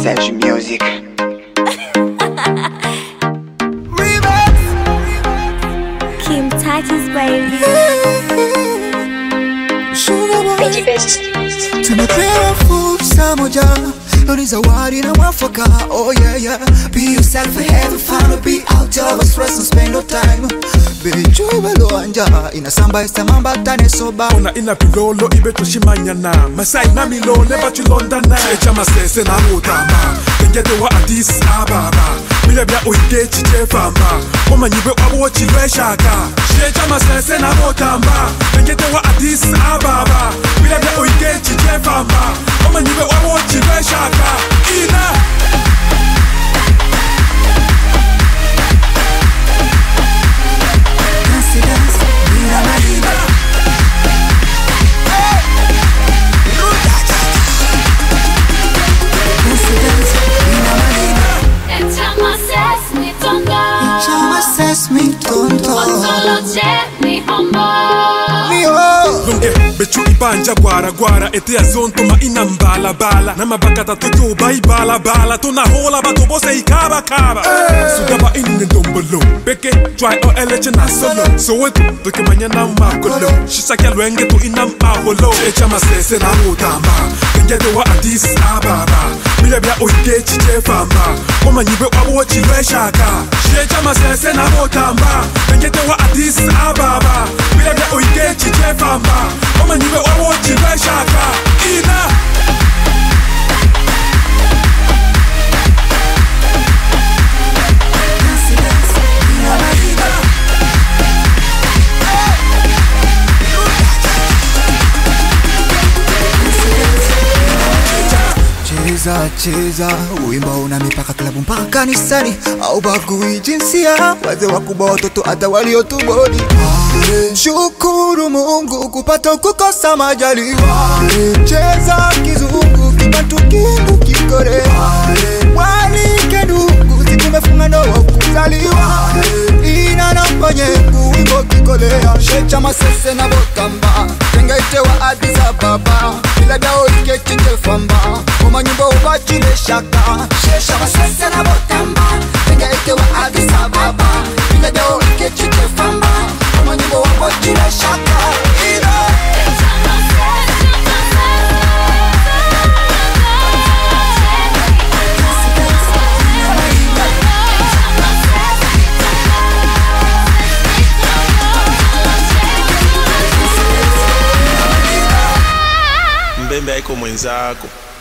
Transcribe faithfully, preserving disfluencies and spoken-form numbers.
Sage Music. Kim Titans, baby. Tumepewa fursa moja, loni zawadi na mwafaka. Oh yeah yeah, be yourself and have fun. Be out of stress and spend no time. Bejoy belo anja inasamba istamamba tane soba. Ona ina pilolo ibeto shimanyana. Masai na milone bachu Londana. Echa masese na mutama. Tengete wa Addis Ababa. Mile bia uige chiche famba. Oma nyibe wabu chilwe shaka. Echa masese na mutama. Tengete wa Addis Ababa. Mile bia uige chiche famba. Oma nyibe wabu chilwe shaka. Ina me tonto Lunge bechu ibanja gwara gwara ete azonto ma inambala bala na mabakata tutu bai bala bala tuna hola bato bose ikaba kaba sugaba inne dombolo beke try o eleche na solo so wetu doke manyana makolo shisaki alwenge tu inam aholo echa masese na mutamba ngede wa Addis Ababa mile bia oike chiche famba oma nyibe wabo chilwe shaka echa masese na mutamba ngede wa Addis Ababa mile bia oike chiche famba oma nyibe wabo chilwe shaka ina Cheza cheza uimba una mipaka klabu mpaka kanisani au bagui jinsia wazee wakubwa watoto hata waliotuboni. Shukuru Mungu kupata kukosa majaliwa. Cheza kizungu kibantu kingu kikore. Walike ndugu zikumefunga ndoa kuzaliwa. Ina nampanye kuwiko kikolea. Shecha masese na botamba tenga ite wa Addis Ababa. Bila dao ike chiche famba Oma nyumba ubachile shaka. Shecha masese na botamba tenga ite wa Addis Ababa. Bila dao ike chiche famba Oma nyumba ubachile shaka. Ina Mbembe haiko mwenzako.